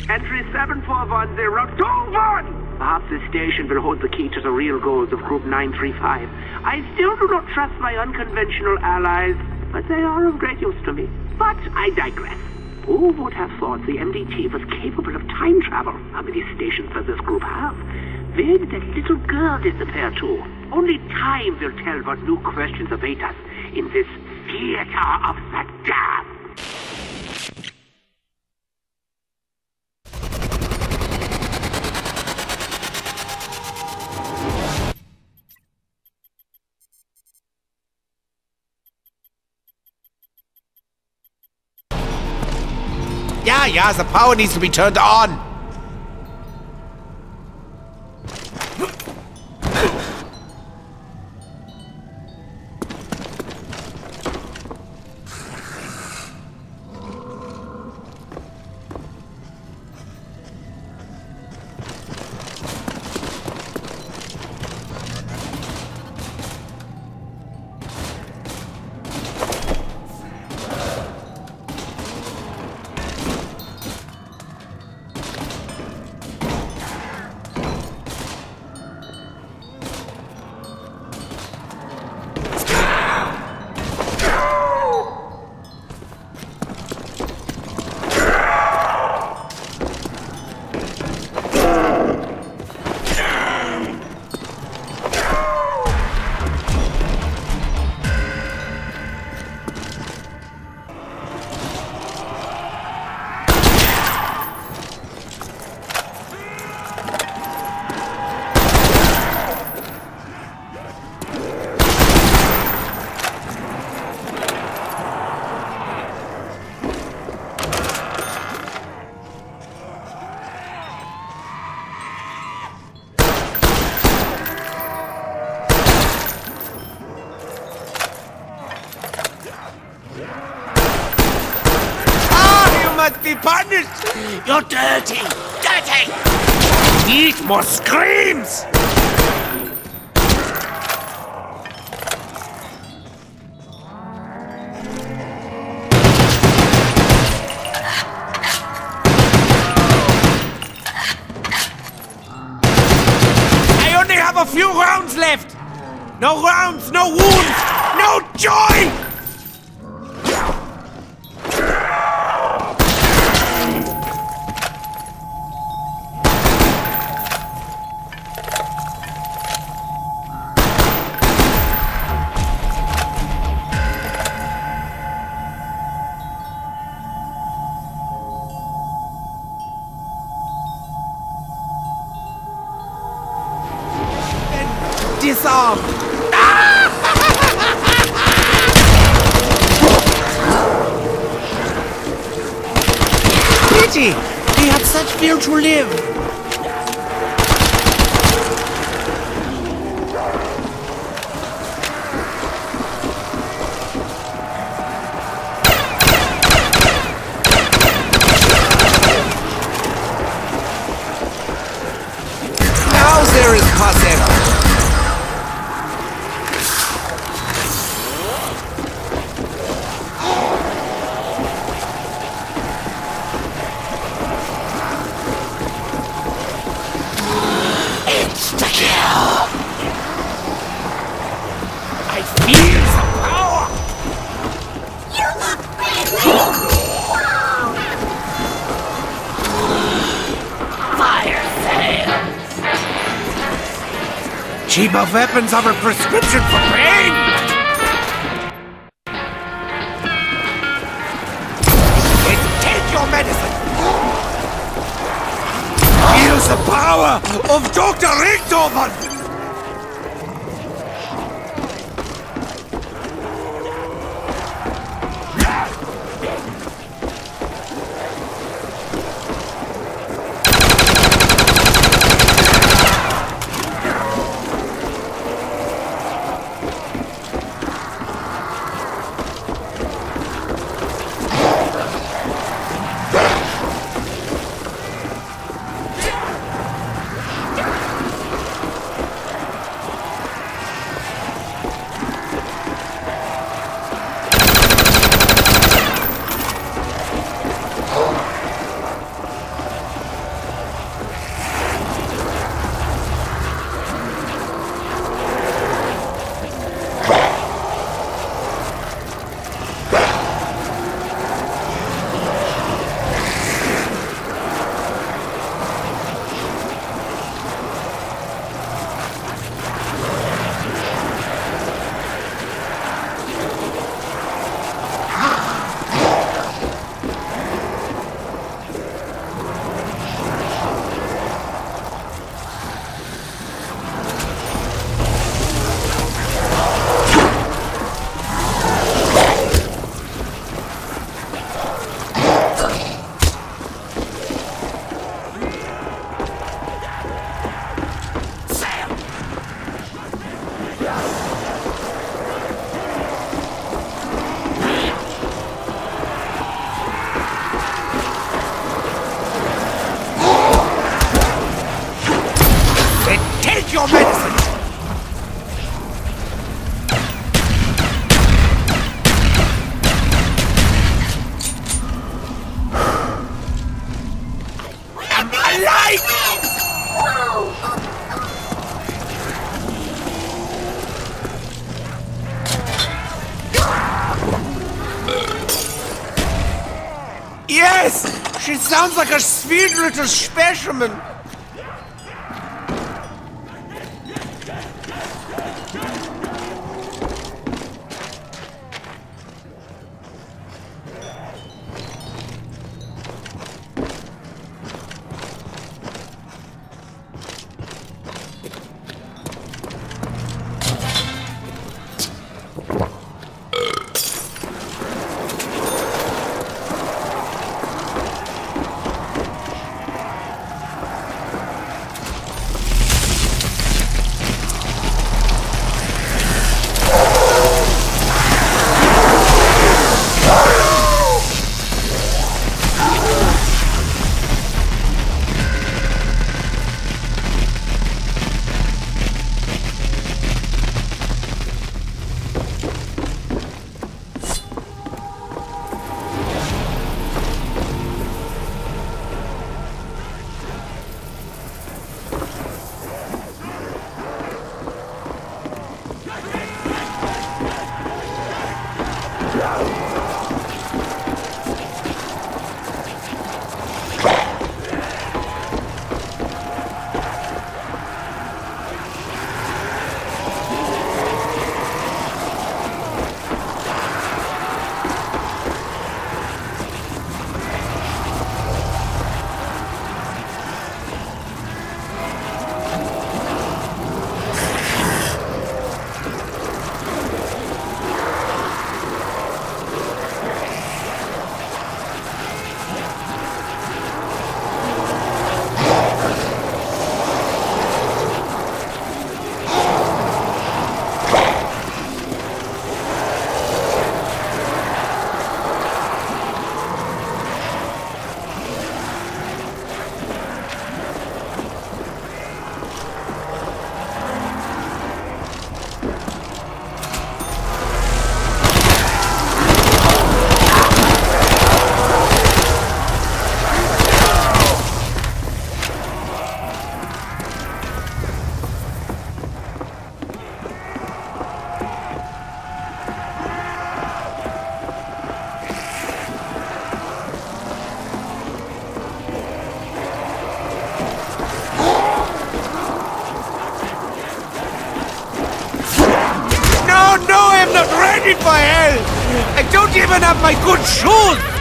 Entry 741021! Perhaps this station will hold the key to the real goals of Group 935. I still do not trust my unconventional allies, but they are of great use to me. But I digress. Who would have thought the MDT was capable of time travel? How many stations does this group have? Where did that little girl disappear to? Only time will tell what new questions await us in this theater of the damned. Yeah, the power needs to be turned on. Be punished! You're dirty! Dirty! Need more screams! I only have a few rounds left! No rounds, no wounds, no joy! Disarm! Pity! They have such fear to live! Now there is possession! Cheaper weapons are a prescription for pain! And take your medicine! Feel the power of Dr. Richtofen! your medicine! I'm alive! Yes! She sounds like a sweet little specimen! For hell! I don't even have my good shoes!